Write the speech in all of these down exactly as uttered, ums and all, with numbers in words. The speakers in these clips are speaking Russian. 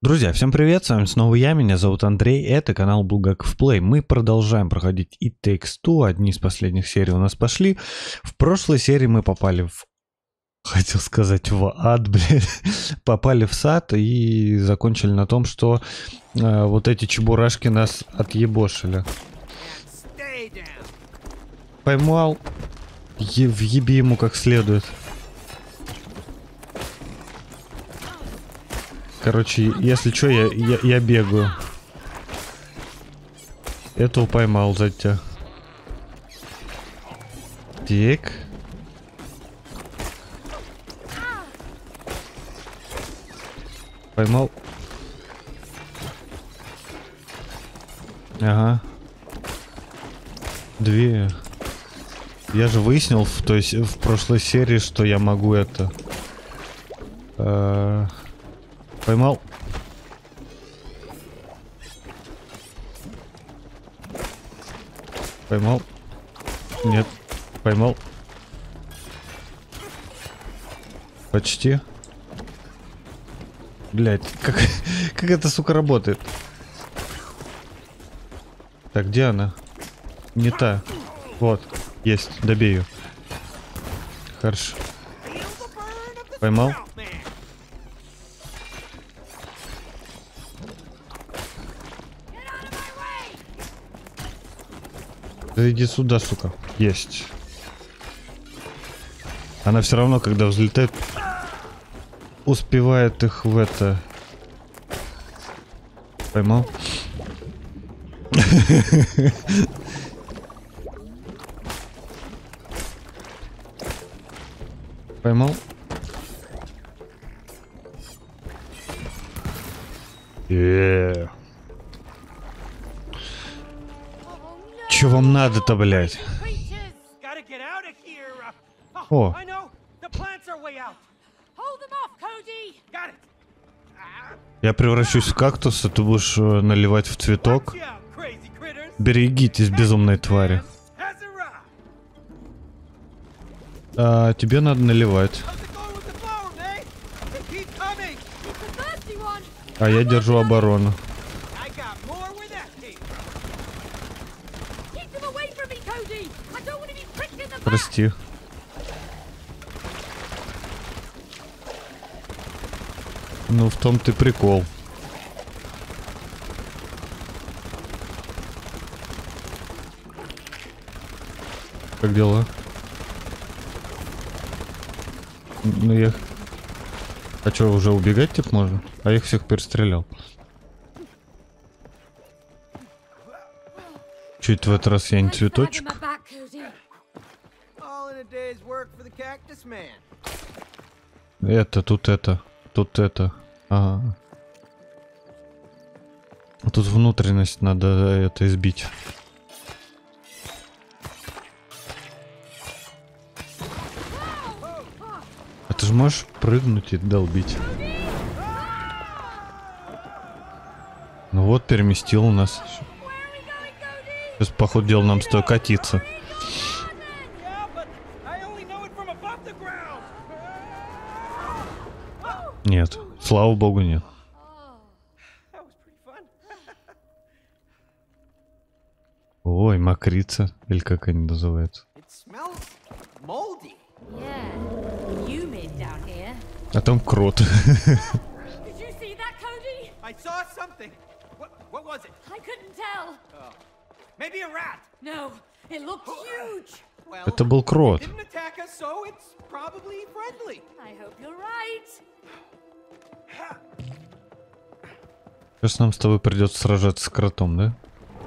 Друзья, всем привет, с вами снова я, меня зовут Андрей, это канал Булгаков Плей. Мы продолжаем проходить It Takes Two, одни из последних серий у нас пошли. В прошлой серии мы попали в... Хотел сказать в ад, блядь. Попали в сад и закончили на том, что э, вот эти чебурашки нас отъебошили. Поймал, е- въеби ему как следует. Короче, если что, я, я, я бегаю. Этого поймал за тебя. Так. Поймал. Ага. Две. Я же выяснил в, то есть, в прошлой серии, что я могу это... Э Поймал. Поймал. Нет. Поймал. Почти. Блять, как, как это, сука, работает? Так, где она? Не та. Вот. Есть. Добей ее. Хорошо. Поймал. Да иди сюда, сука. Есть. Она все равно, когда взлетает, успевает их в это. Поймал. Поймал. Еее. Чё вам надо-то, блядь? О. Я превращусь в кактус, а ты будешь наливать в цветок. Берегитесь, безумной твари. А, тебе надо наливать. А я держу оборону. Прости. Ну, в том ты прикол. Как дела? Ну, я... А что, уже убегать типа можно? А я их всех перестрелял. Чуть в этот раз я не цветочек. Это, тут это, тут это. Ага. Тут внутренность надо это избить. А ты же можешь прыгнуть и долбить. Ну вот, переместил у нас. Сейчас, походу дела, нам стоит катиться. Нет, слава богу, нет. Ой, мокрица, или как они называются. А там крот. Это был крот. Сейчас нам с тобой придется сражаться с кротом, да?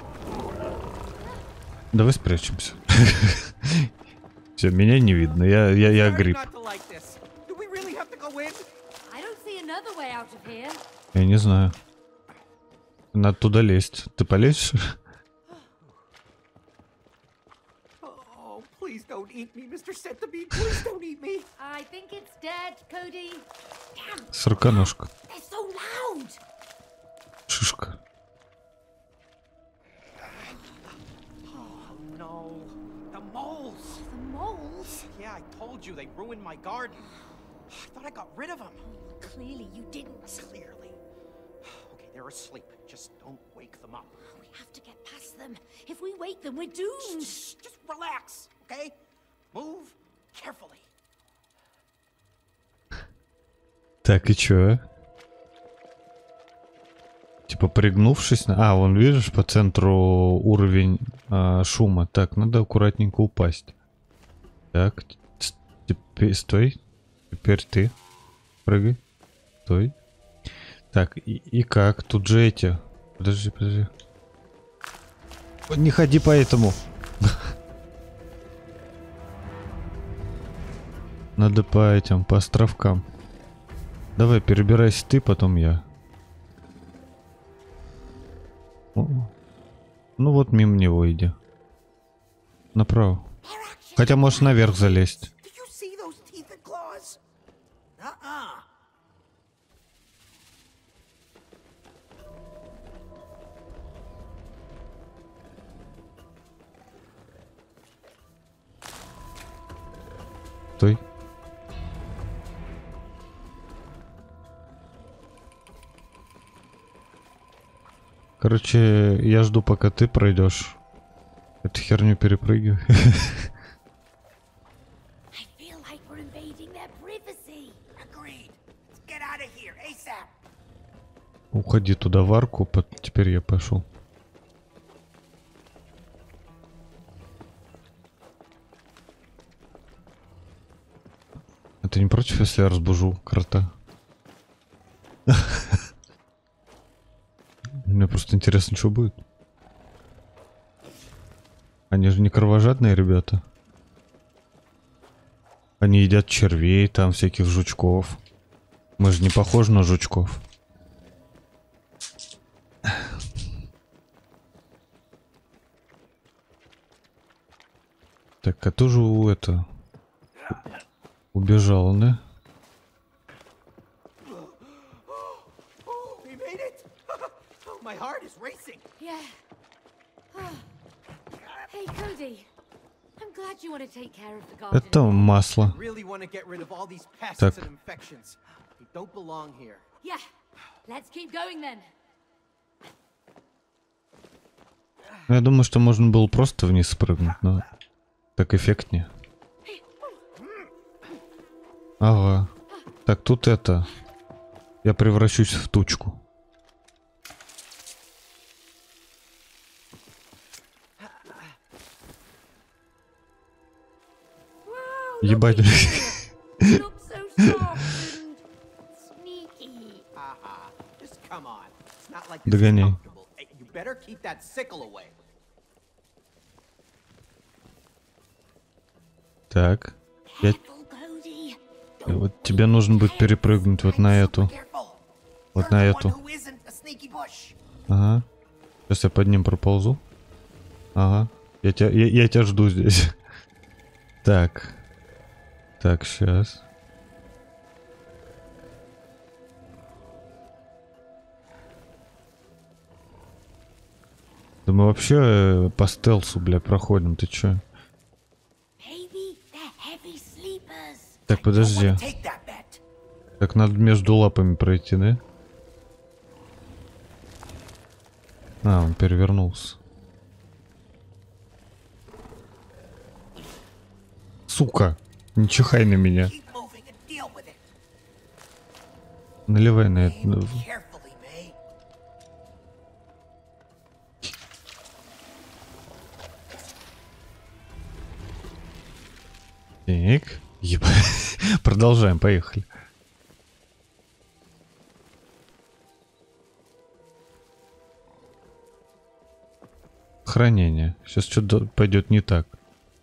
Давай спрячемся. Все, меня не видно. Я, я, я гриб. Я не знаю. Надо туда лезть. Ты полезешь? Сороконожка. Шишка. I thought I got rid of them. Clearly you didn't. Clearly. they're asleep. Just don't wake them up. We have to get past them. If we wake them, we're doomed. Just, just relax, okay? Move carefully. Так, и чё? Типа пригнувшись на... А, вон, видишь, по центру уровень а, шума. Так, надо аккуратненько упасть. Так, теперь... Стой. Теперь ты. Прыгай. Стой. Так, и, и как? Тут же эти... Подожди, подожди. Не ходи по этому. Надо по этим, по островкам. Давай, перебирайся ты, потом я. О. Ну вот мимо него иди. Направо. Хотя можешь наверх залезть. Стой. Короче, я жду, пока ты пройдешь. Эту херню перепрыгивай. Уходи туда в арку, теперь я пошел. А ты не против, если я разбужу крота? Мне просто интересно, что будет. Они же не кровожадные ребята. Они едят червей, там всяких жучков. Мы же не похожи на жучков. Так, а тоже у это... Убежал, да? Это масло. Так. Я думаю, что можно было просто вниз спрыгнуть, но так эффектнее. Ага. Так, тут это... Я превращусь в тучку. Ебать. Догоняй. Так. Я... Вот тебе нужно будет перепрыгнуть вот на эту. Вот на эту. Ага. Сейчас я под ним проползу. Ага. Я тебя, я, я тебя жду здесь. Так. Так, сейчас. Да мы вообще по стелсу, бля, проходим. Ты чё? Так, подожди. Так, надо между лапами пройти, да? А, он перевернулся. Сука! Не чихай на меня. Наливай на это. Так. Еба. Продолжаем, поехали. Хранение. Сейчас что-то пойдет не так.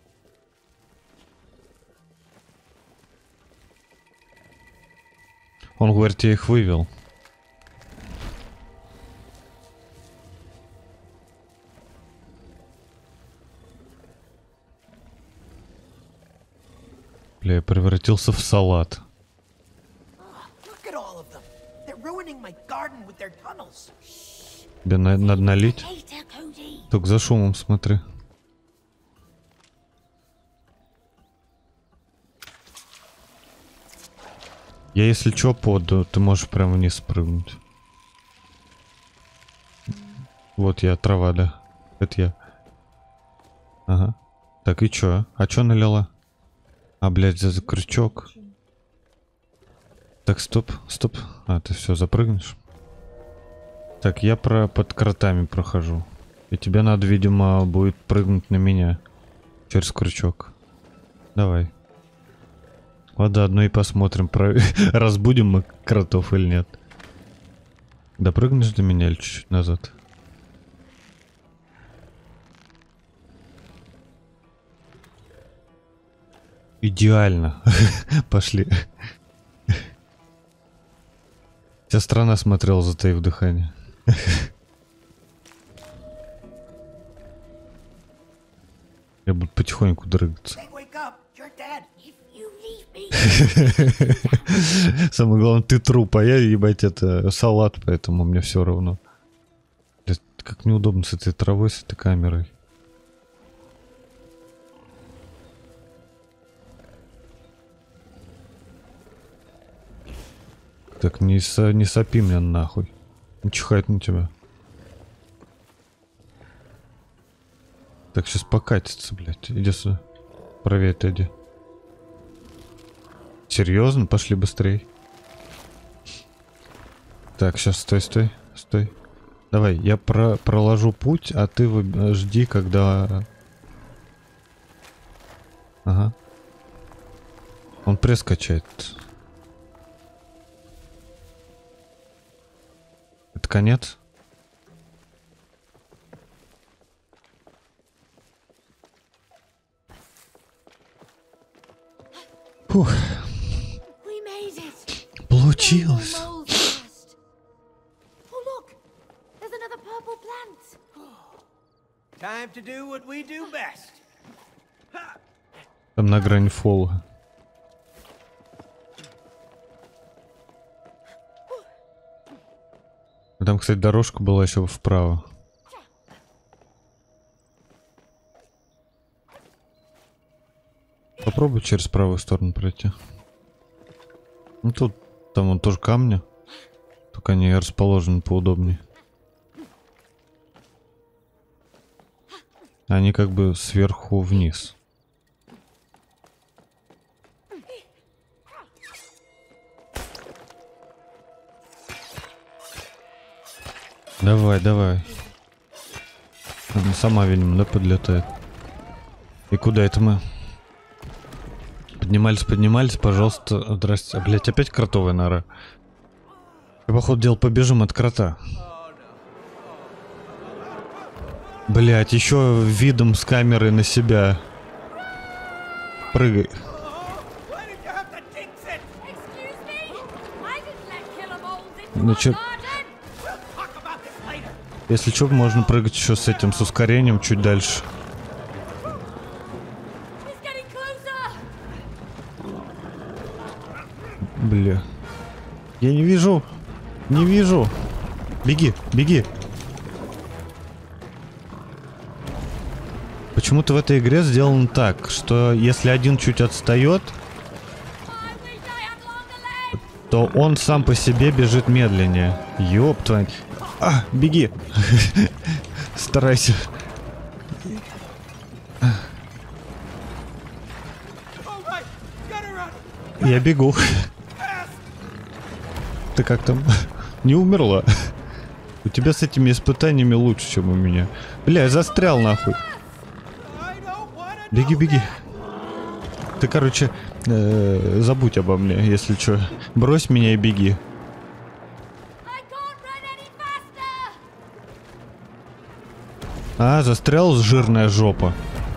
Он говорит, я их вывел. Бля, я превратился в салат. Тебе на надо налить? Только за шумом смотри. Я если чё поду, ты можешь прямо вниз спрыгнуть. Вот я, трава, да. Это я. Ага. Так, и чё? А чё налила? А, блядь, за крючок. Так, стоп, стоп. А, ты все, запрыгнешь? Так, я про под кротами прохожу. И тебе надо, видимо, будет прыгнуть на меня. Через крючок. Давай. Ладно, одно и посмотрим, про... разбудим мы кротов или нет. Допрыгнешь до меня или чуть-чуть назад? Идеально. Пошли. Вся страна смотрела, затаив дыхание. Я буду потихоньку дрыгаться. Hey, wake up! You're dead! If you leave me, Самое главное, ты труп, а я, ебать, это салат, поэтому мне все равно. Блядь, как неудобно с этой травой, с этой камерой. Так, не, со, не сопи меня нахуй. Не чихает на тебя. Так, сейчас покатится, блядь. Иди сюда. Правее отойди. Серьезно? Пошли быстрей. Так, сейчас стой, стой, стой. Давай, я про проложу путь, а ты вы... жди, когда... Ага. Он пресс качает. Это конец? Фух. we made it. Получилось. No more moles first. Oh look, there's another purple plant. Time to do what we do best. Там на грани фола. Там, кстати, дорожка была еще вправо. Попробуй через правую сторону пройти. Ну тут, там вон тоже камни. Только они расположены поудобнее. Они как бы сверху вниз. Давай, давай. Она сама, видимо, да, подлетает. И куда это мы? Поднимались, поднимались, пожалуйста. Здрасте. А, блядь, опять кротовая нора. И, походу, дел побежим от крота. Блядь, еще видом с камеры на себя. Прыгай. Why did you have to jinx it? Excuse me, I didn't let killer moles into Ну my чё, garden. We'll talk about this later. если что, можно прыгать еще с этим, с ускорением чуть дальше. He's getting closer. Бля. Я не вижу. Не вижу. Беги, беги. Почему-то в этой игре сделано так, что если один чуть отстает, I wish I had longer legs. то он сам по себе бежит медленнее. Ёб твою. А, беги. Старайся. Oh my, gotta run Я бегу. fast. Ты как там? Не умерла? У тебя с этими испытаниями лучше, чем у меня. Бля, я застрял нахуй. I don't wanna Беги, know беги. that. Ты, короче, э, забудь обо мне, если что. Брось меня и беги. I can't run any faster. А, застрял, жирная жопа.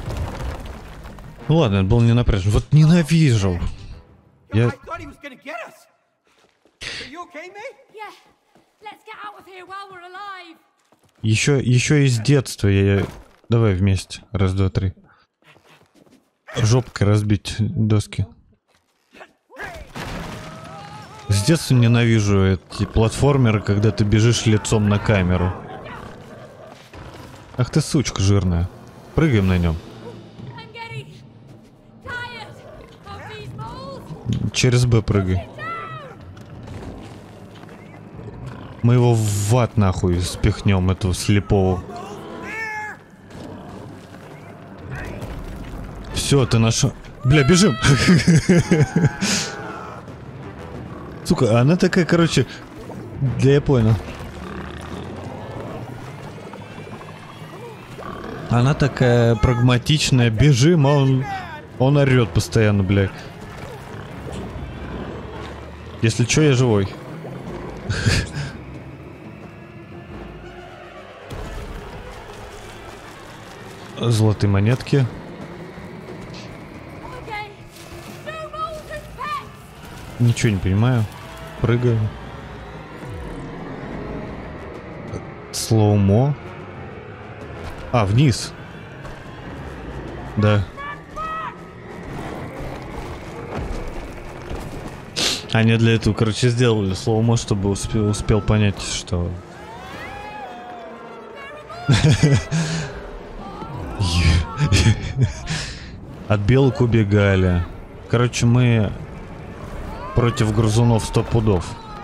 Ну ладно, это был не напряжен. Вот ненавижу. I Я... thought he was gonna get us. Are you okay, mate? Yeah, let's get out of here while we're alive. Еще, еще из детства я... Давай вместе. Раз, два, три. Жопкой разбить доски. С детства ненавижу эти платформеры, когда ты бежишь лицом на камеру. Ах ты сучка жирная. Прыгаем на нем. I'm getting tired of these moles. Через Б прыгай. Мы его в ад нахуй спихнем, этого слепого. Все, ты нашел. Бля, бежим! Сука, она такая, короче... Да я понял. Она такая прагматичная. Бежим, а он... Он орет постоянно, бля. Если чё, я живой. Золотые монетки. Ничего не понимаю. Прыгаю. Слоумо. А, вниз. Да. Они для этого, короче, сделали слоумо, чтобы успел, успел понять, что... От белок убегали. Короче, мы против грызунов сто пудов.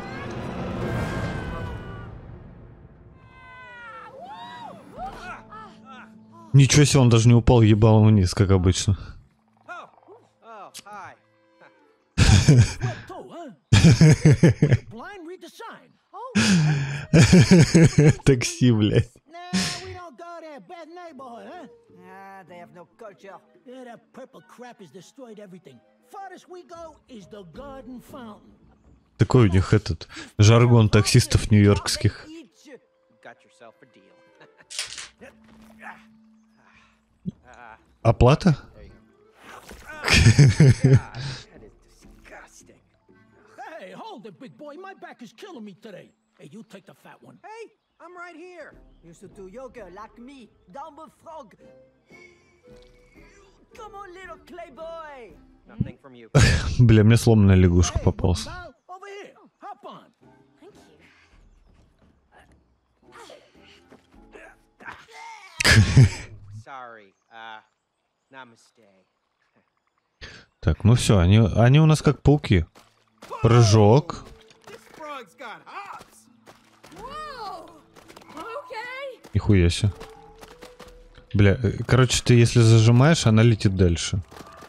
Ничего себе, он даже не упал ебалом вниз, как обычно. Такси, блядь. They have no culture. Yeah, that purple crap has destroyed everything. Farthest we go is the garden fountain. Такой у них этот жаргон таксистов нью-йоркских. Got yourself a deal. Оплата? That is disgusting. Hey, hold it, big boy. My back is killing me today. Hey, you take the fat one. Hey, I'm right here. Used to do yoga like me, dumb frog. Come on, little clay boy. Nothing from you. Бля, мне сломанная лягушка попался. Now, over here. Hop on. Thank you. Sorry. Uh, namaste. Так, ну все, они, они у нас как пауки. Прыжок. This frog's got hops. Whoa! Okay. Нихуя себе. Бля, э, короче, ты если зажимаешь, она летит дальше.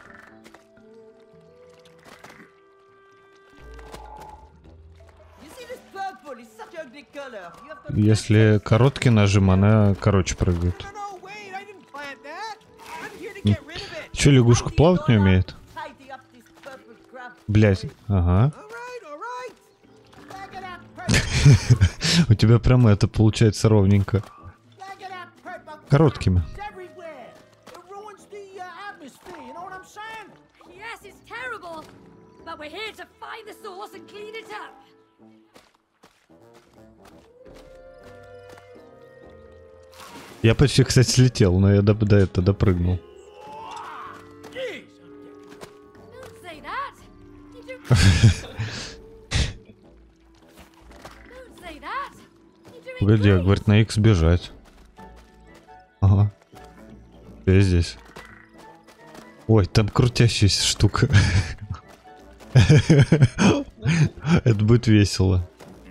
You see this purple is such a ugly color. You have to Если короткий нажим, она короче прыгает. No, no, wait. I didn't plant that. I'm here to get rid of it. Че, лягушка плавать не умеет? tidy up this purple crap. Блять, ага. All right, all right. Look at that purple. У тебя прямо это получается ровненько. Look at that purple. Короткими. It's everywhere. It ruins the uh, atmosphere. You know what I'm saying? Yes, it's terrible. But we're here to find the source and clean it up. Я почти, кстати, слетел, но я до, до этого допрыгнул. Jeez. Don't say that. You do. Don't say that. You're doing Погоди, great. говорит, на X бежать. Ага. Я здесь. Ой, там крутящаяся штука. Это будет весело.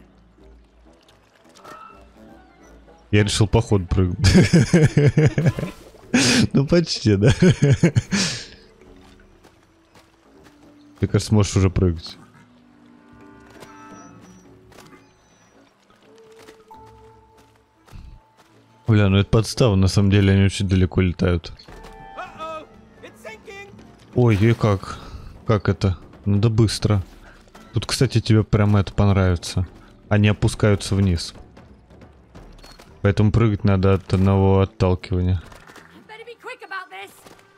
Я решил по ходу прыгнуть. Ну почти, да. Ты, кажется, можешь уже прыгать. Бля, ну это подстава, на самом деле они очень далеко летают. Uh-oh. It's sinking. Ой, и как? Как это? Надо быстро. Тут, кстати, тебе прямо это понравится. Они опускаются вниз. Поэтому прыгать надо от одного отталкивания. Better be quick about this.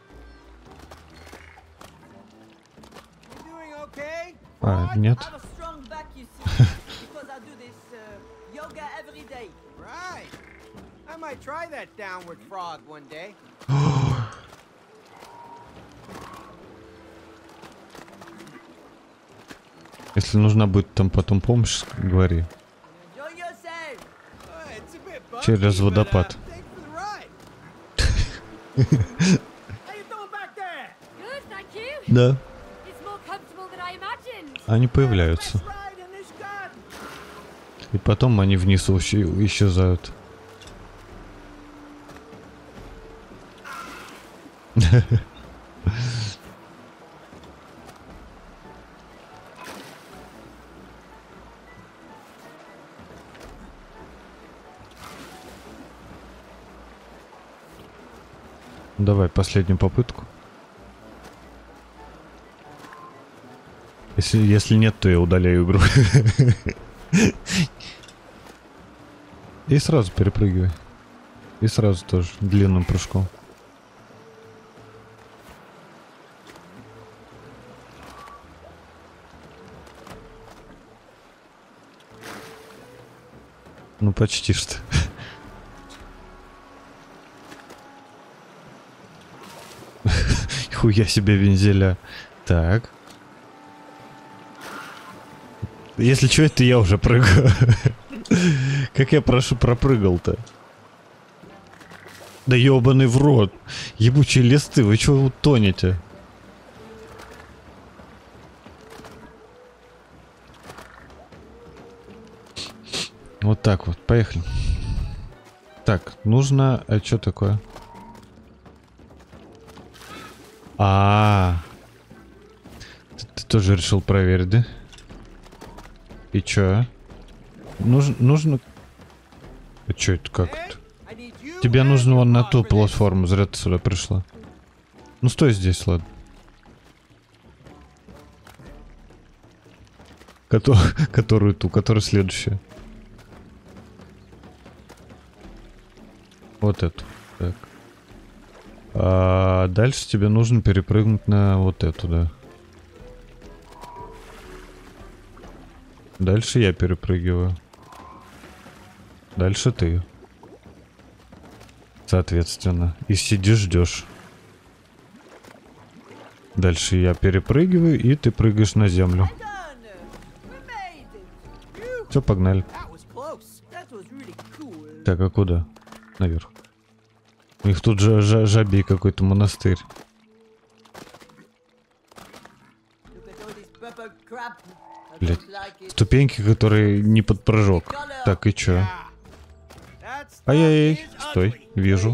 You doing okay? А, нет. I have a strong back, you see, because I do this uh, yoga every day. Right. I might try that downward frog one day. Если нужна будет там потом помощь, говори. Enjoy yourself. Uh, it's a bit bumpy, Через but, uh, водопад. thanks for the ride. How you doing back there? Good, thank you. Да. It's more comfortable than I imagined. Они появляются. Best ride in this garden. И потом они вниз исчезают. Давай последнюю попытку. Если, если нет, то я удаляю игру. И сразу перепрыгивай. И сразу тоже длинным прыжком. Ну почти что. Хуя себе вензеля. Так. Если что, это я уже прыгаю. Как я, прошу, пропрыгал-то? Да ёбаный в рот. Ебучие листы, вы чего утонете? Вот так вот, поехали. Так, нужно... А что такое? А, -а, -а. Ты, ты тоже решил проверить, да? И чё? Нужно... нужно... А чё это как это? Тебе нужно вон на ту платформу, зря ты сюда пришла. Ну стой здесь, ладно. Котор... Которую ту, которая следующая. Вот эту. Так. А дальше тебе нужно перепрыгнуть на вот эту, да. Дальше я перепрыгиваю. Дальше ты. Соответственно. И сидишь, ждешь. Дальше я перепрыгиваю, и ты прыгаешь на землю. Все, погнали. Так, а куда? Наверх. У них тут же жа жабий какой-то монастырь. Блять. Ступеньки, которые не под прыжок. Так, и чё? Ай-яй-яй. Стой, вижу.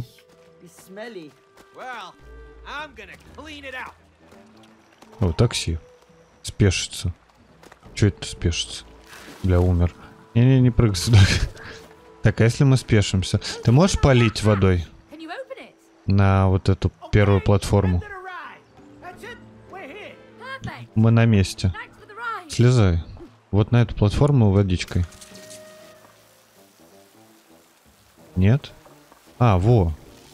О, такси. Спешится. Чё это спешится? Бля, умер. Не-не, не прыгай сюда. Так, а если мы спешимся? Ты можешь полить водой? На вот эту первую платформу. Мы на месте. Слезай. Вот на эту платформу водичкой. Нет? А, во.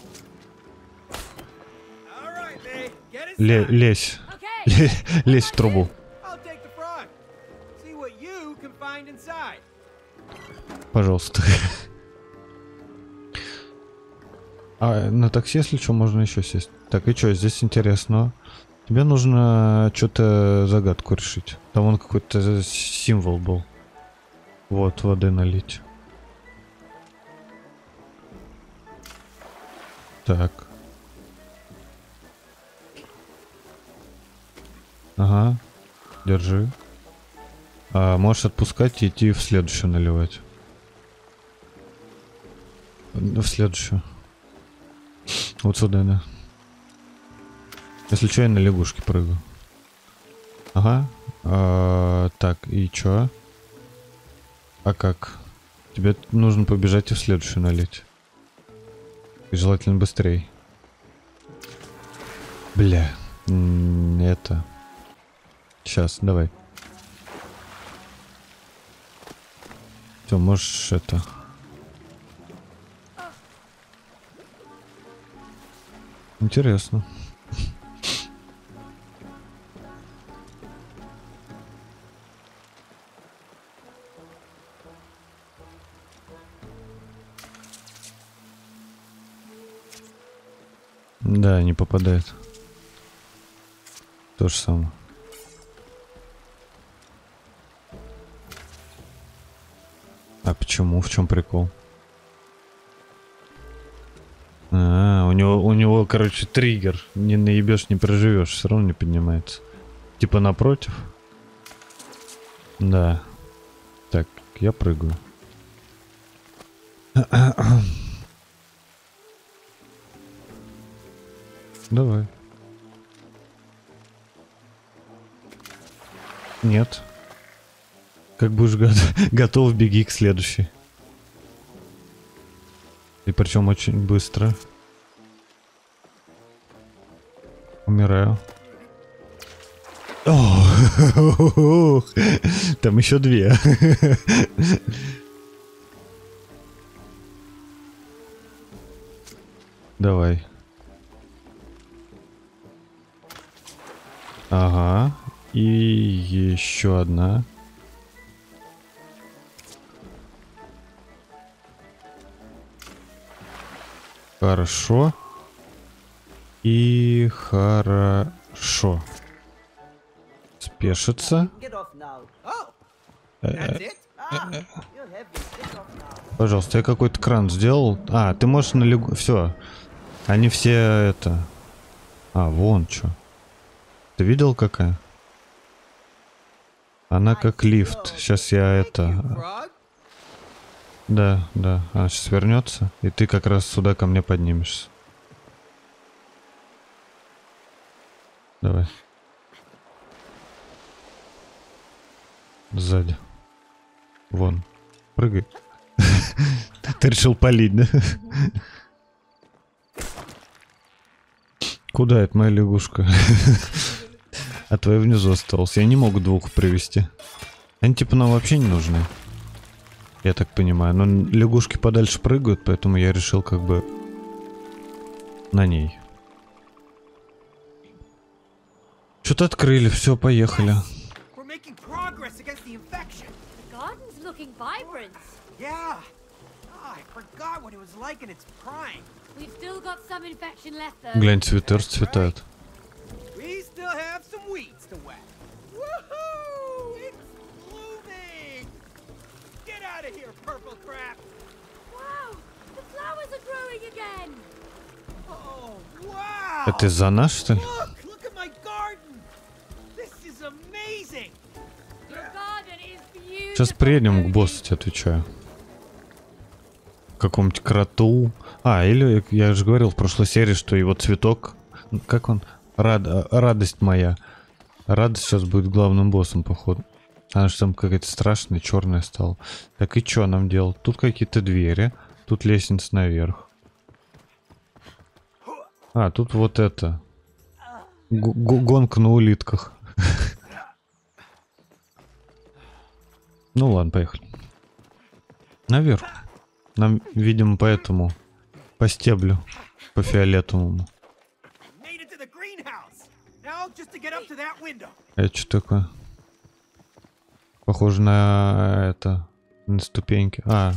Ле лезь. Лезь в трубу. Пожалуйста. А на такси, если что, можно еще сесть. Так, и что, здесь интересно. Тебе нужно что-то загадку решить. Там вон какой-то символ был. Вот, воды налить. Так. Ага. Держи. А можешь отпускать и идти в следующую наливать. В следующую. Вот сюда, да. Если что, я на лягушке прыгаю. Ага. А, так, и чё? А как? Тебе нужно побежать и в следующую налить. И желательно быстрее. Бля. Это. Сейчас, давай. Все, можешь это... Интересно. Да, не попадает. То же самое. А почему? В чем прикол? А, у него, у него, короче, триггер. Не наебешь, не проживешь, все равно не поднимается. Типа напротив. Да. Так, я прыгаю. Давай. Нет. Как будешь го- готов, беги к следующей. И причем очень быстро. Умираю. О, там еще две. Давай. Ага. И еще одна. Хорошо. И хорошо. Спешится. Get off now. Oh, that's it? Ah, you're heavy. Get off now. Пожалуйста, я какой-то кран сделал. А, ты можешь на лягу... Все. Они все это... А, вон что. Ты видел какая? Она как лифт. Сейчас я это... Frog? Да, да. Она сейчас вернется. И ты как раз сюда ко мне поднимешься. Давай. Сзади. Вон. Прыгай. Ты решил палить, да? Куда это моя лягушка? А твоя внизу осталась. Я не могу двух привести. Они типа нам вообще не нужны. Я так понимаю. Но лягушки подальше прыгают, поэтому я решил как бы на ней. Что-то открыли, все, поехали. We're making progress against the infection. The garden's looking vibrant. Yeah. Oh, I forgot what it was like in its prime. We've still got some infection left though. Глянь, цветы расцветают. We still have some weeds to whack. Woohoo! It's blooming! Get out of here, purple crap! Wow, the flowers are growing again. Oh, wow! Это из-за нас, что ли? Look! Look at my garden! This is amazing! Your garden is beautiful. Сейчас приедем к Cody. боссу, тебе отвечаю. Какому-нибудь кроту. А, или я же говорил в прошлой серии, что его цветок... Как он? Рад... Радость моя. Радость сейчас будет главным боссом, походу. Она же там какая-то страшная, черная стала. Так и что нам делать? Тут какие-то двери. Тут лестница наверх. А, тут вот это. Г- г- гонка на улитках. Ну ладно, поехали. Наверх. Нам, видимо, по этому, по стеблю, по фиолетовому. Made it to the greenhouse! Now just to get up to that window. Это что такое? Похоже на это, на ступеньки. А,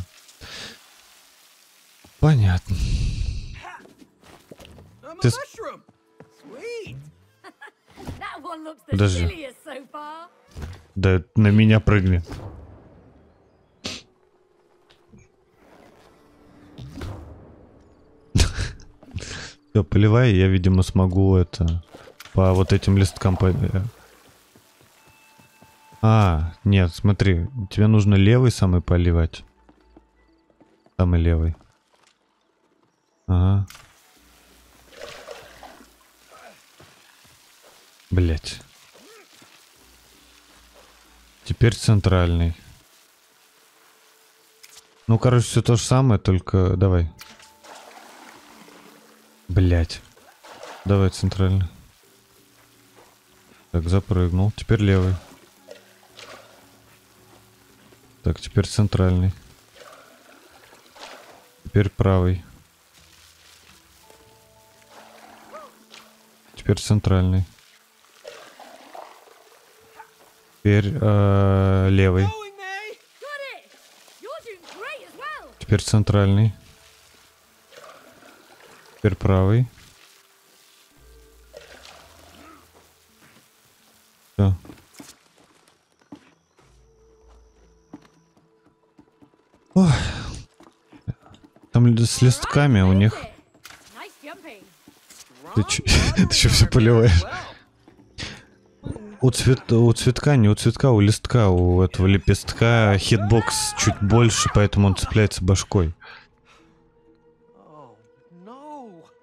понятно. I'm a This- mushroom! Sweet! That one looks the Подожди. silliest so far. Да на меня прыгни. Все, поливай, я, видимо, смогу это по вот этим листкам. По... А, нет, смотри, тебе нужно левый самый поливать. Самый левый. Ага. Блять. Теперь центральный. Ну, короче, все то же самое, только давай. Блять. Давай центральный. Так, запрыгнул. Теперь левый. Так, теперь центральный. Теперь правый. Теперь центральный. Теперь э, левый. Going, May! Got it. You're doing great as well. Теперь центральный. Теперь правый. Все. Ой. Там люди с листками у них. Nice jumping. Ты че, ты че все поливаешь? У, цвет, у цветка, не у цветка, у листка, у этого лепестка хитбокс чуть больше, поэтому он цепляется башкой.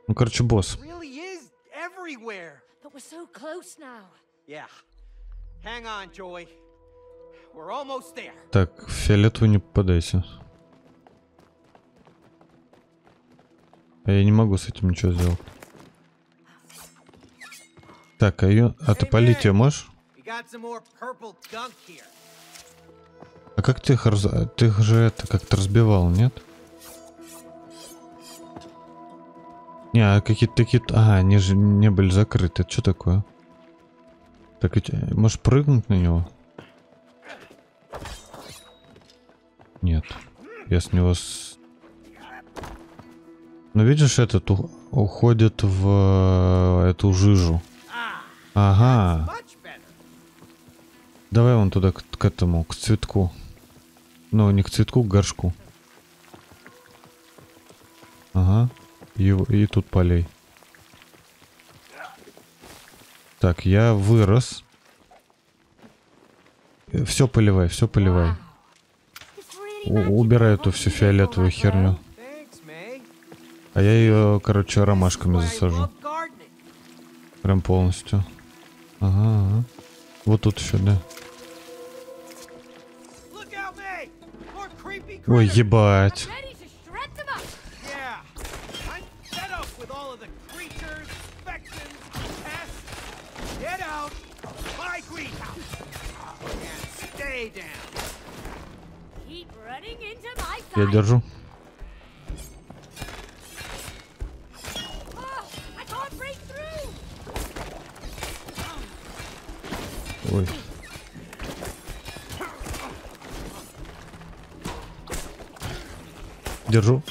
Ну, короче, босс. Really is everywhere. But we're so close now. Yeah. Hang on, Joey. We're almost there. Так, в фиолетовую не попадайся. А я не могу с этим ничего сделать. Так, а ее... А ты полить ее можешь? We got some more purple gunk here. А как ты их раз... Ты их же это как-то разбивал, нет? Не, а какие-то такие... А, они же не были закрыты. Это что такое? Так, эти... Можешь прыгнуть на него? Нет. Я с него... С... Ну, видишь, этот у... уходит в эту жижу. Ага. Much better. Давай вон туда, к, к этому, к цветку. Ну, не к цветку, к горшку. Ага. И, и тут полей. Так, я вырос. Все поливай, все поливай. It's really У- magical. убирай эту What всю do you do фиолетовую all that, херню. Thanks, May. А я ее, короче, This ромашками is why I засажу. love gardening. Прям полностью. Ага, ага. Вот тут еще, да. Look out, May. More creepy Ой, critters. ебать. Ready to shred them up. Yeah. I'm fed up with all of the creatures, infections, pests. Get out of my greenhouse. And stay down. Keep running into my Я side. держу. Oh, I can't break through. Ой. Держу.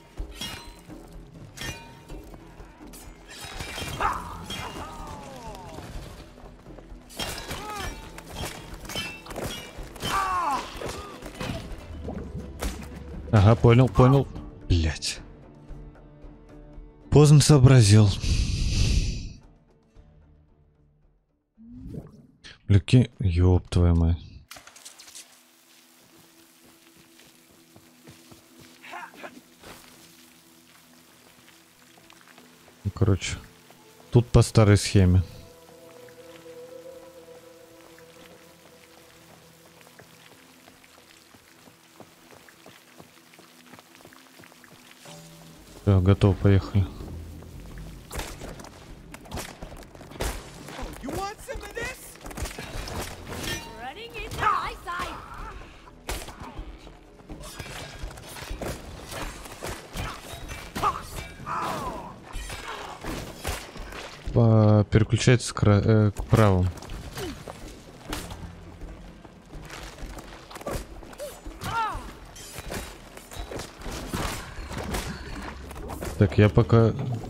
Ага, понял, понял. Блять. Поздно сообразил. Бляки, ёб твою мать. Ну, короче, тут по старой схеме. Все, готово, поехали. Oh, you want some of this? Running into my side. По- переключается к, ра- э, к правому. Так, я пока...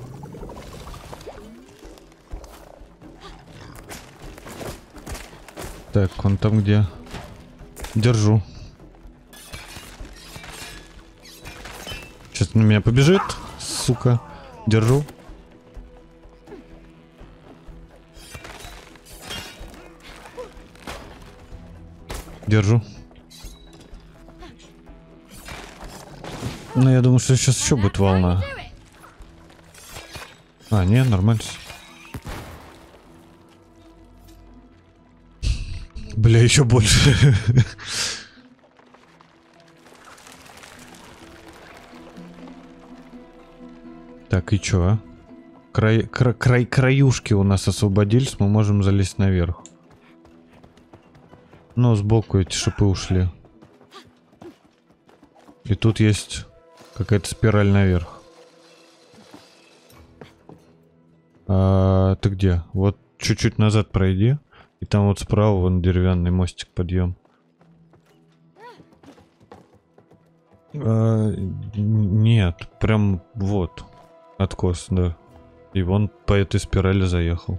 Так, он там где? Держу. Сейчас на меня побежит, сука. Держу. Держу. Ну, я думаю, что сейчас еще будет волна. Do it. А, не, нормально. Бля, еще больше. Так, и чё? а? Край, кра- край, краюшки у нас освободились, мы можем залезть наверх. Но сбоку эти шипы ушли. И тут есть какая-то спираль наверх. А, ты где? Вот чуть-чуть назад пройди. И там вот справа вон деревянный мостик, подъем. А, нет, прям вот. Откос, да. И вон по этой спирали заехал.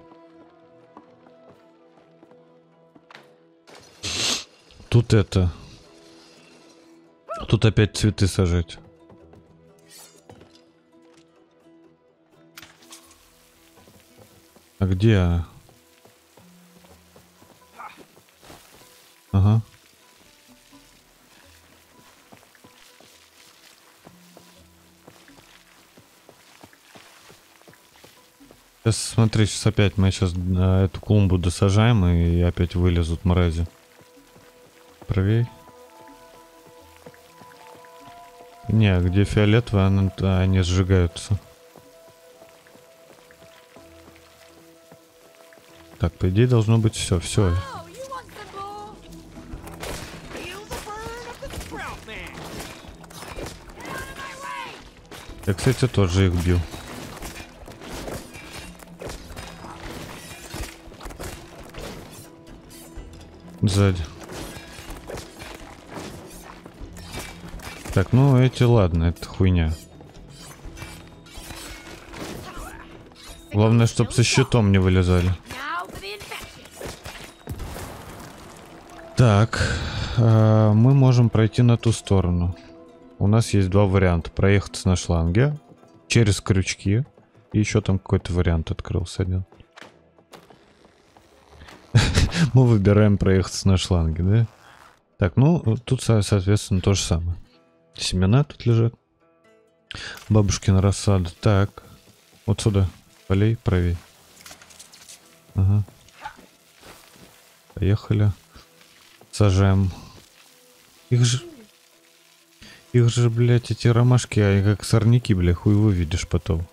Тут это. Тут опять цветы сажать. А где она? Ага. Сейчас смотри, сейчас опять мы сейчас эту клумбу досажаем и опять вылезут мрази. Правей. Не, где фиолетовые, они, они сжигаются. Так, по идее должно быть все, все. Oh, you want some more? Feel the burn of the sprout man. Get out of my way! Я, кстати, тоже их бил. Сзади. Так, ну эти, ладно, это хуйня. Главное, чтобы со щитом не вылезали. Now for the infections. Так, э, мы можем пройти на ту сторону. У нас есть два варианта. Проехать на шланге, через крючки. И еще там какой-то вариант открылся один. Мы выбираем проехать на шланге, да? Так, ну, тут, соответственно, то же самое. Семена тут лежат. Бабушкина рассада. Так, вот сюда. Полей правей. Ага. Поехали. Сажаем. Их же... Их же, блядь, эти ромашки, а как сорняки, блядь, хуй выведешь потом.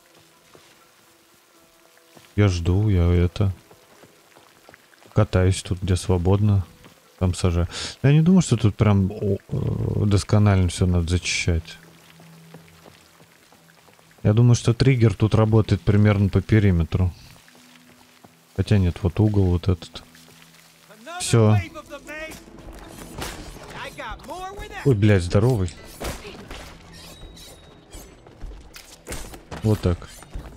Я жду, я это... Катаюсь тут, где свободно. Там сажаю. Я не думаю, что тут прям досконально все надо зачищать. Я думаю, что триггер тут работает примерно по периметру. Хотя нет, вот угол вот этот. Все. Ой, блядь, здоровый. Вот так.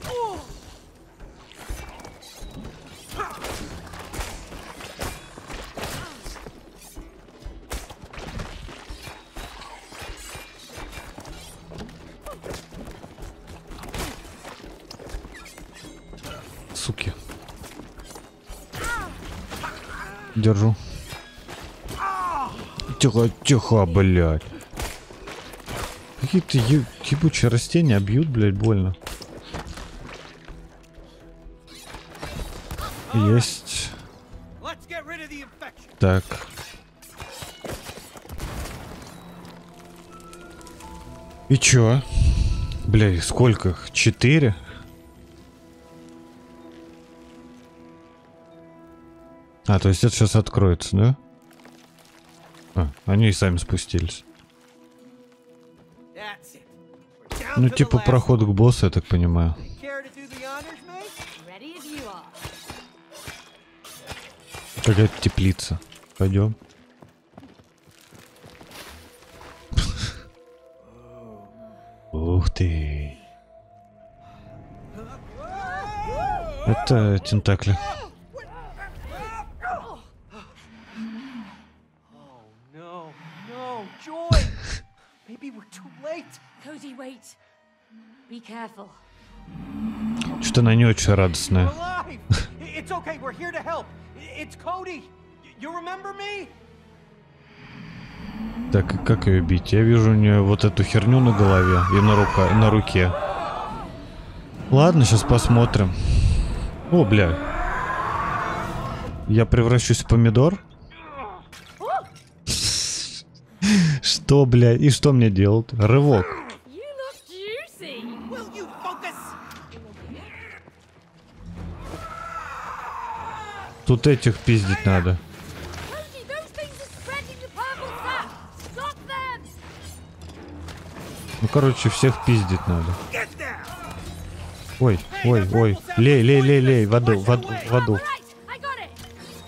Суки. Держу. Тихо, тихо, блядь. Какие-то еб... ебучие растения бьют, блядь, больно. Есть. Так. И чё? Бля, сколько их? Четыре? А, то есть это сейчас откроется, да? А, они и сами спустились. Ну, типа проход к боссу, я так понимаю. Ready as you are. Какая-то теплица. Пойдем. Ух ты. Это тентакли. Cody, wait. Be careful. Что-то она не очень радостная. It's okay, we're here to help. It's Cody. You remember me? Так, как ее бить? Я вижу у нее вот эту херню на голове и на, рука, на руке. Ладно, сейчас посмотрим. О, бля. Я превращусь в помидор? Что, бля? И что мне делать? Рывок. You look juicy. Will you focus? Тут этих пиздить надо. Cody, those things are spreading the purple sap. Stop them. Ну, короче, всех пиздить надо. Get there! Ой, ой, ой. Лей, лей, лей, лей. Воду, воду, воду. All right, I got it.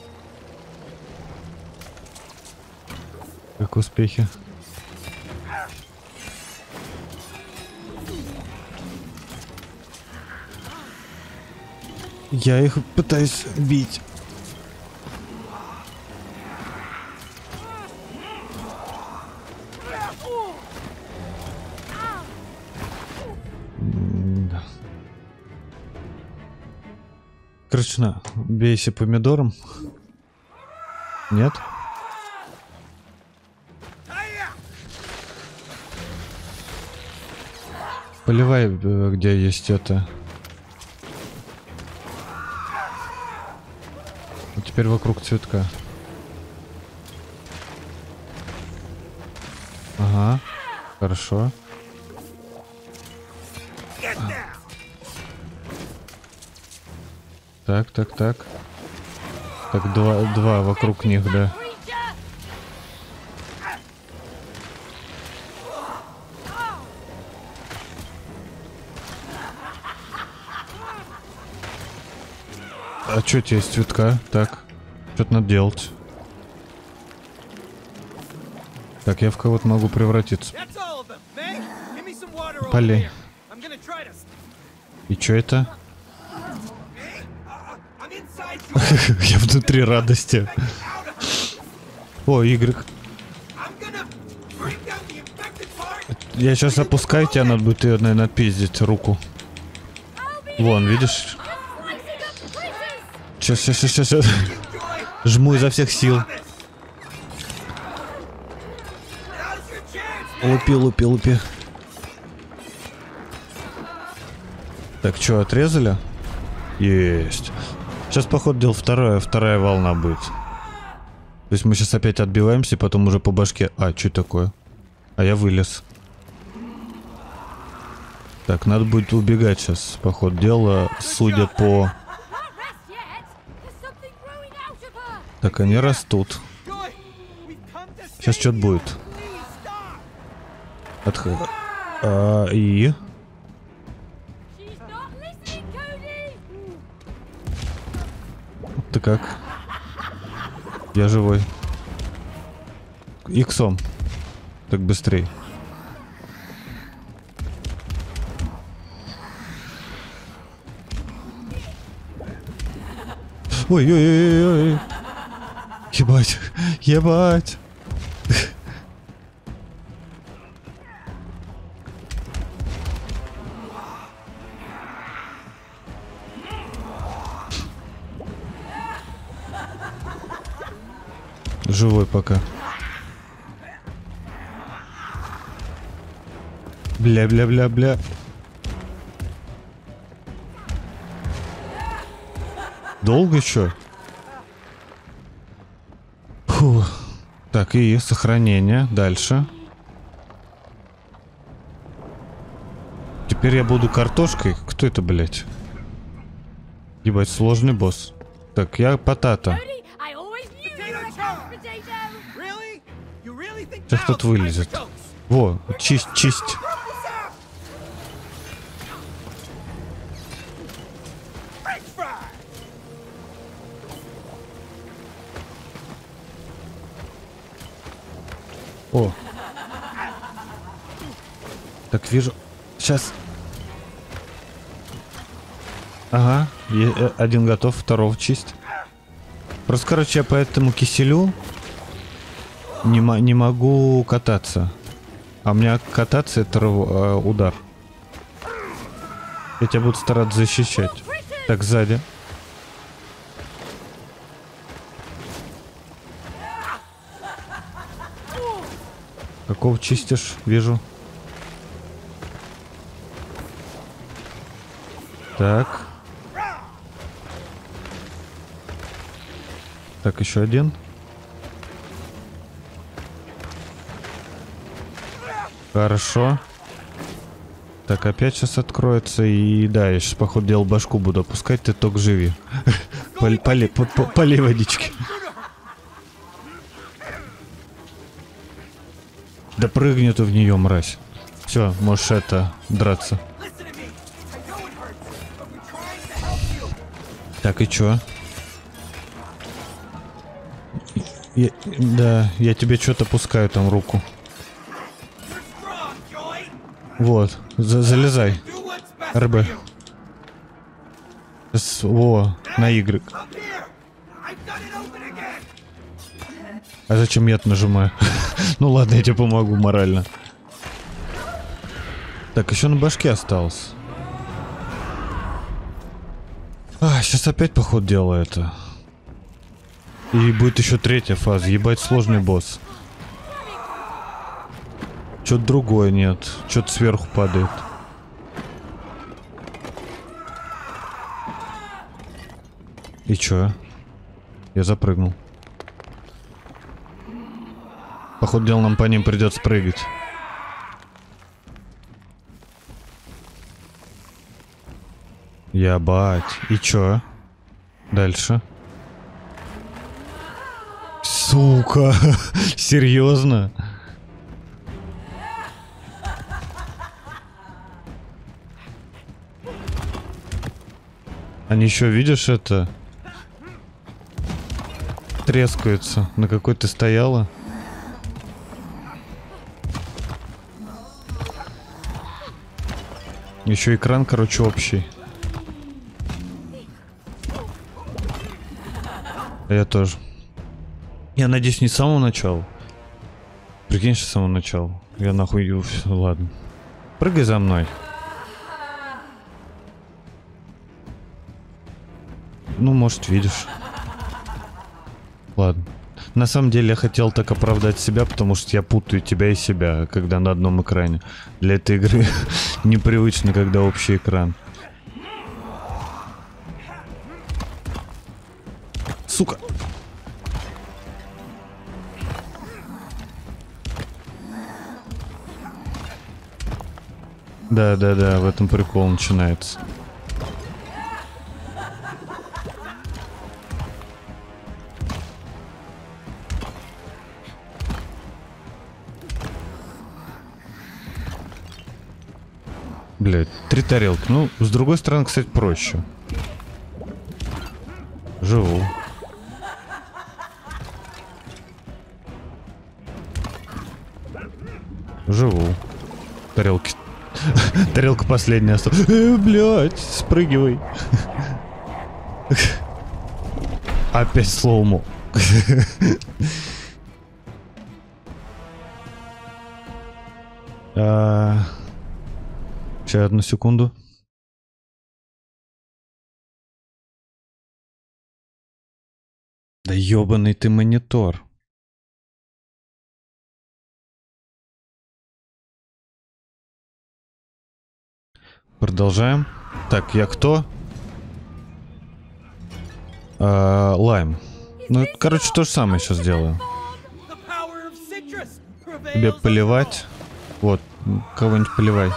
Как успехи? Я их пытаюсь бить. М-да. Короче, на, бейся помидором. Нет? Поливай, э, где есть это. Вот теперь вокруг цветка. Ага. Хорошо. Так, так, так. Так, два, два вокруг них, да. А что у тебя из цветка? Так. Что-то надо делать. Так, я в кого-то могу превратиться. Полей. И что это? Я внутри радости. О, Y. Я сейчас опускаю тебя, надо будет ее, наверное, отпиздить руку. Вон, видишь? Сейчас, сейчас, сейчас, сейчас. Жму изо всех сил. Лупи, лупи, лупи. Так, что, отрезали? Есть. Сейчас, походу, дел вторая, вторая волна будет. То есть мы сейчас опять отбиваемся, и потом уже по башке... А, что такое? А я вылез. Так, надо будет убегать сейчас, по ходу дела, судя по... Так, они растут. Сейчас что-то будет. Отход. А, и... Ты как? Я живой. Иксом. Так быстрей. Ой-ой-ой-ой. Ебать. Ебать. Живой пока. Бля-бля-бля-бля. Долго еще? Фу. Так, и сохранение. Дальше. Теперь я буду картошкой. Кто это, блядь? Ебать, сложный босс. Так, я потата. Сейчас кто-то вылезет. Во, чисть, чисть. О. Так, вижу. Сейчас. Ага, один готов, второго чисть. Просто, короче, я по этому киселю не, не могу кататься. А у меня кататься — это э, удар. Я тебя буду стараться защищать. Так, сзади. Какого чистишь? Вижу. Так. Так, еще один. Хорошо. Так, опять сейчас откроется. И да, я сейчас, походу, дел башку буду опускать. Ты только живи. Полей водички. Да прыгни ты в нее, мразь. Все, можешь это, драться. Так, и чё? Я, да, я тебе что-то пускаю там руку. Вот, за залезай. РБ. С, о, на Y. А зачем я-то нажимаю? Ну ладно, я тебе помогу морально. Так, еще на башке осталось. А, сейчас опять, походу, дело это. И будет еще третья фаза. Ебать, сложный босс. Что-то другое нет. Что-то сверху падает. И чё? Я запрыгнул. Походу дела, нам по ним придется прыгать. Ябать. И чё? Дальше. Сука. Серьезно? Они еще, видишь, это... трескаются. На какой ты стояла? Еще экран, короче, общий. Я тоже. Я надеюсь, не с самого начала. Прикинь, что с самого начала. Я нахуй... Ладно. Прыгай за мной. Ну, может, видишь. Ладно. На самом деле, я хотел так оправдать себя, потому что я путаю тебя и себя, когда на одном экране. Для этой игры непривычно, когда общий экран. Сука. Да, да, да, в этом прикол начинается. Блять, три тарелки. Ну, с другой стороны, кстати, проще. Живу. Живу. Тарелки. Тарелка последняя осталась. Э, блядь, спрыгивай. Опять слоумо. а... Сейчас, одну секунду. Да ёбаный ты монитор. Продолжаем. Так, я кто? А, Лайм. Ну, короче, то же самое сейчас делаю. Тебе поливать. Вот, кого-нибудь поливай.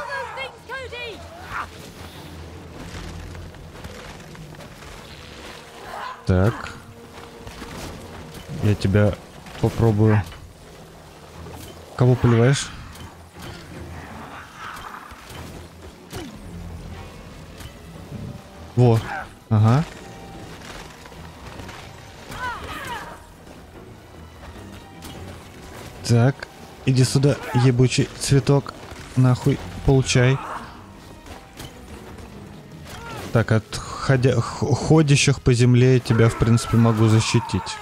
Так. Я тебя попробую. Кого поливаешь? Во. Ага. Так. Иди сюда, ебучий цветок. Нахуй. Получай. Так, от ходя... ходящих по земле я тебя, в принципе, могу защитить.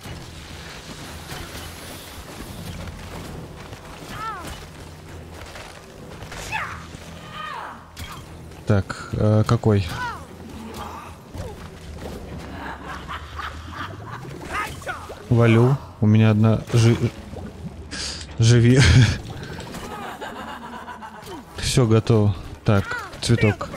Так, э, какой? Валю. У меня одна... Жи... Живи. Все готово. Так, цветок.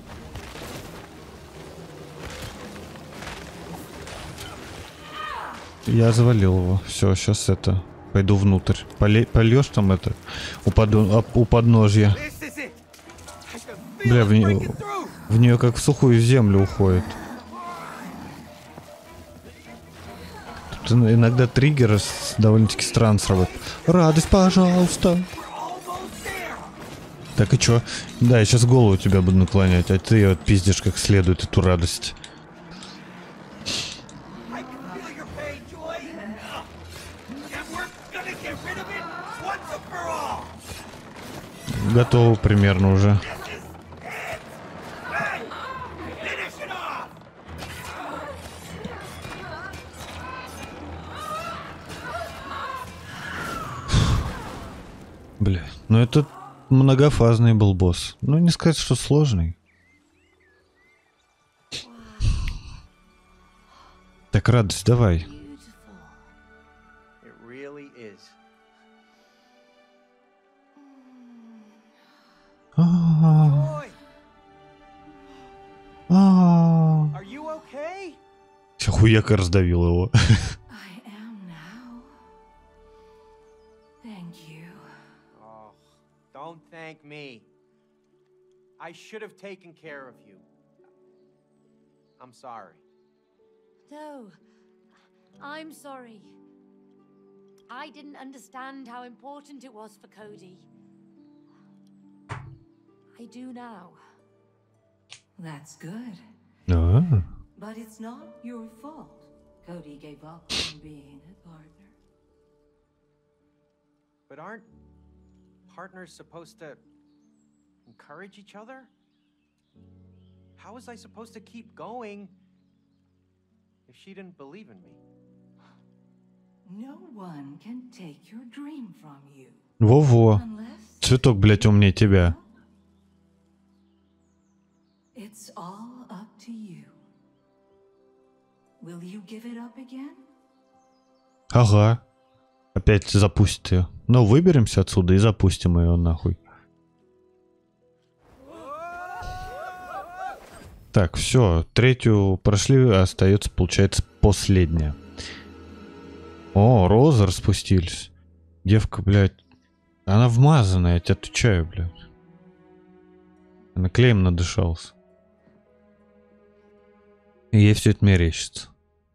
Я завалил его. Все, сейчас это... Пойду внутрь. Поле... Польешь там это? У, под... у подножья. Бля, в нее... в нее как в сухую землю уходит. Тут иногда триггеры довольно-таки странно сработают. Радость, пожалуйста. Так и чё? Да, я сейчас голову тебя буду наклонять, а ты ее пиздишь как следует, эту радость. Готово примерно уже. Бля, ну это многофазный был босс. Ну не сказать, что сложный. Так, радость, давай. хуяк и раздавил его. I am now. Thank you. Oh, don't thank me. I should have taken care of you. I'm sorry. No, I'm sorry. I didn't understand how important it was for Cody. I do now. That's good. А, But it's not your fault. Cody gave up on being a partner. But aren't partners supposed to encourage each other? How was I supposed to keep going if she didn't believe in me? No one can take your dream from you. Во-во. Unless Цветок, блядь, умнее тебя. it's all up to you. Will you give it up again? Ага. Опять запустит ее. Ну, выберемся отсюда и запустим ее нахуй. Так, все. Третью прошли, остается, получается, последняя. О, розы распустились. Девка, блядь. Она вмазанная, я тебе отвечаю, блядь. Она клеем надышался. И ей все это мерещится.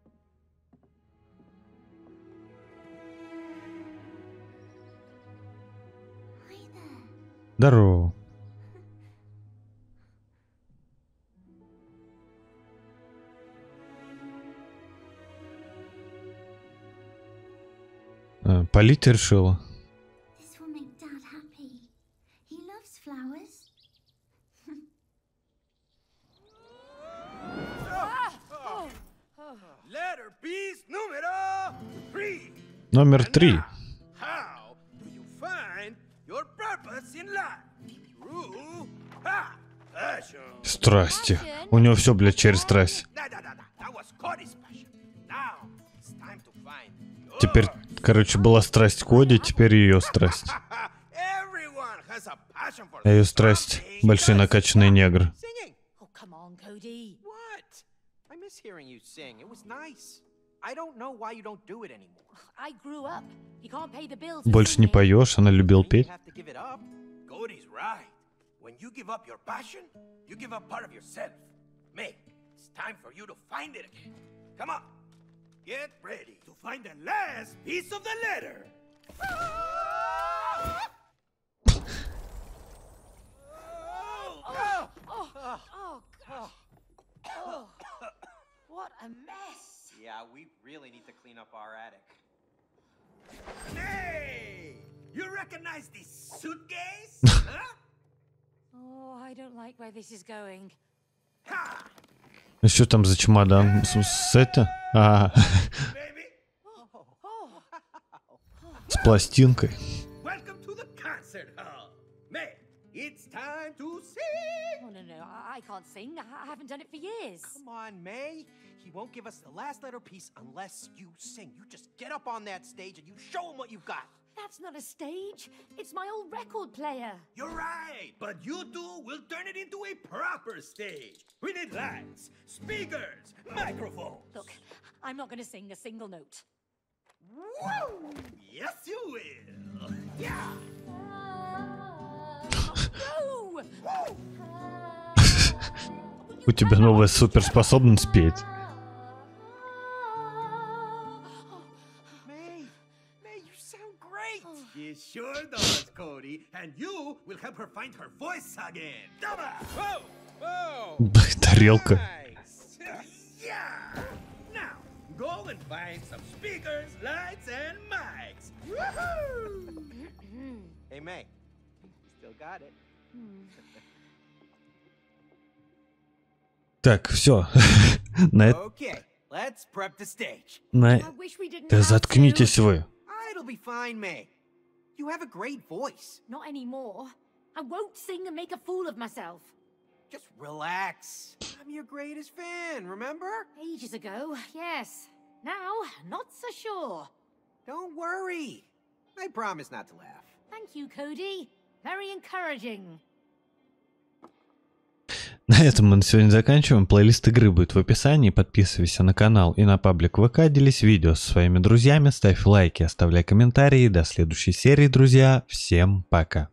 Здорово. А, полить решила. This will make Dad happy. He loves flowers. Letter piece número three. Номер три. How do you find your purpose in life? Through ha, passion. Страсти. У него все, блядь, через страсть. Da, da, da, da. That was Cody's passion. Now it's time to find your Теперь, короче, была страсть Коди, теперь ее страсть. Everyone has a passion for А ее страсть — большие накачанные негры. singing. Oh, come on, Cody. What? I miss hearing you sing. It was nice. I don't know why you don't do it anymore. I grew up. You can't pay the bills. Больше не поешь, она любила You петь. have to give it up. Cody's right. When you give up your passion, you give up part of yourself. May, it's time for you to find it again. Come on. Get ready to find the last piece of the letter. Oh, oh, God. Oh, what a mess. Yeah, we really need to clean up our attic. Hey! You recognize this suitcase? Huh? Oh, I don't like where this is going. Ha! Что там за чемодан? С, с это? А, Baby! с пластинкой. Welcome to the concert hall. May, it's time to sing. Oh, no, no, I, I can't sing. I, I haven't done it for years. Come on, May. He won't give us the last letter piece unless you sing. You just get up on that stage and you show him what you've got. That's not a stage. It's my old record player. You're right, but you two will turn it into a proper stage. We need lights, speakers, microphones. Look, I'm not going to sing a single note. Woo! Yes, you will. Yeah. No! Woo! У тебя новая суперспособность петь. May, May, you sound great. She sure does, Cody. And you will help her find her voice again. Double. Whoa! Whoa! Тарелка. Nice. Yeah. Now, go and find some speakers, lights, and mics. Woohoo! Hey, May. Still got it. Так, все. На это... Okay, let's prep the stage. На... I wish we didn't Да have заткнитесь to. вы. It'll be fine, May. You have a great voice. Not anymore. I won't sing and make a fool of myself. Just relax. I'm your greatest fan, remember? Ages ago, yes. Now, not so sure. Don't worry. I promise not to laugh. Thank you, Cody. Very encouraging. На этом мы на сегодня заканчиваем. Плейлист игры будет в описании. Подписывайся на канал и на паблик ВК. Делись видео со своими друзьями. Ставь лайки, оставляй комментарии. До следующей серии, друзья. Всем пока.